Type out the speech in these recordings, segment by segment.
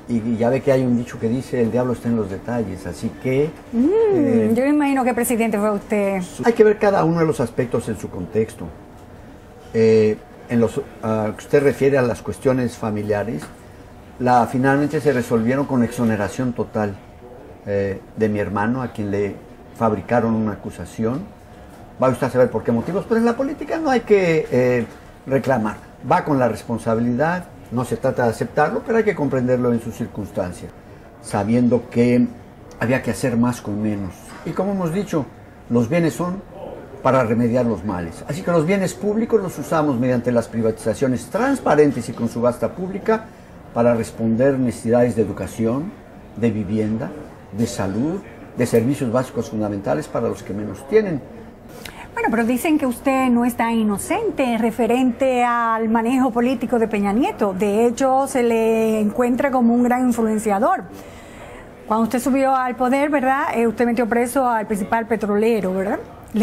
Y ya ve que hay un dicho que dice, el diablo está en los detalles, así que... yo me imagino que presidente fue usted. Hay que ver cada uno de los aspectos en su contexto. En los que usted refiere a las cuestiones familiares, finalmente se resolvieron con exoneración total de mi hermano, a quien le fabricaron una acusación. Va usted a saber por qué motivos, pero en la política no hay que reclamar. Va con la responsabilidad, no se trata de aceptarlo, pero hay que comprenderlo en sus circunstancias, sabiendo que había que hacer más con menos. Y como hemos dicho, los bienes son para remediar los males. Así que los bienes públicos los usamos mediante las privatizaciones transparentes y con subasta pública para responder necesidades de educación, de vivienda, de salud, de servicios básicos fundamentales para los que menos tienen. Bueno, pero dicen que usted no está inocente referente al manejo político de Peña Nieto. De hecho, se le encuentra como un gran influenciador. Cuando usted subió al poder, ¿verdad? Usted metió preso al principal petrolero, ¿verdad?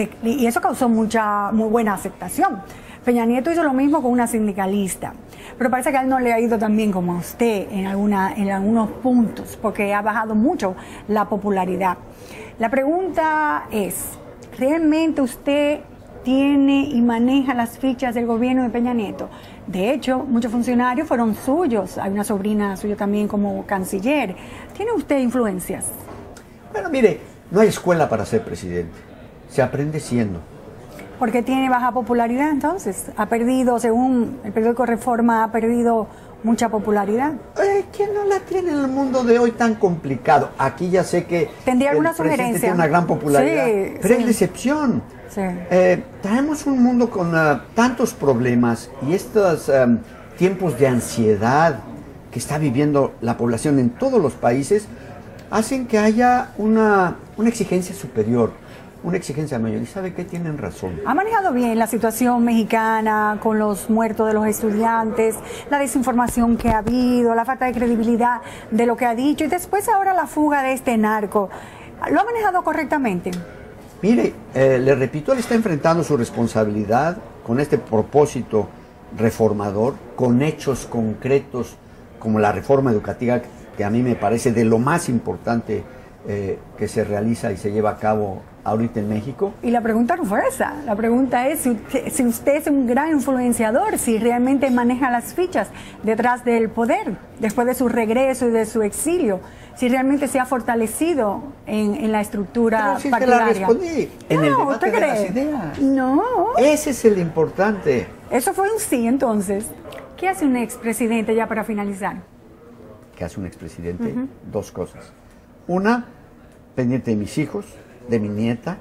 Y eso causó muy buena aceptación. Peña Nieto hizo lo mismo con una sindicalista. Pero parece que a él no le ha ido tan bien como a usted en algunos puntos, porque ha bajado mucho la popularidad. La pregunta es, ¿realmente usted tiene y maneja las fichas del gobierno de Peña Nieto? De hecho, muchos funcionarios fueron suyos. Hay una sobrina suya también como canciller. ¿Tiene usted influencias? Bueno, mire, no hay escuela para ser presidente. Se aprende siendo. ¿Por qué tiene baja popularidad entonces? Ha perdido, según el periódico Reforma, ha perdido mucha popularidad. ¿Quién no la tiene en el mundo de hoy tan complicado? Aquí ya sé que ¿tendría alguna el presidente sugerencia? tiene una gran popularidad, Sí, pero sí. es la excepción. Sí. Traemos un mundo con tantos problemas y estos tiempos de ansiedad que está viviendo la población en todos los países hacen que haya una exigencia superior. Una exigencia mayor. ¿Y sabe qué? Tienen razón. Ha manejado bien la situación mexicana con los muertos de los estudiantes, la desinformación que ha habido, la falta de credibilidad de lo que ha dicho y después ahora la fuga de este narco. ¿Lo ha manejado correctamente? Mire, le repito, él está enfrentando su responsabilidad con este propósito reformador, con hechos concretos como la reforma educativa, que a mí me parece de lo más importante que se realiza y se lleva a cabo ahorita en México. Y la pregunta no fue esa. La pregunta es si usted es un gran influenciador, si realmente maneja las fichas detrás del poder, después de su regreso y de su exilio, si realmente se ha fortalecido en la estructura Pero partidaria. Te la respondí. En el debate de las ideas. No. Ese es el importante. Eso fue un sí, entonces. ¿Qué hace un expresidente ya para finalizar? ¿Qué hace un expresidente? Dos cosas. Una, pendiente de mis hijos, de mi nieta,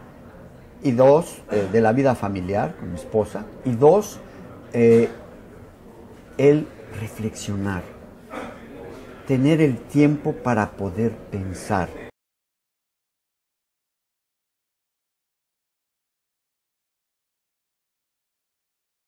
y dos, de la vida familiar con mi esposa, y dos, el reflexionar, tener el tiempo para poder pensar.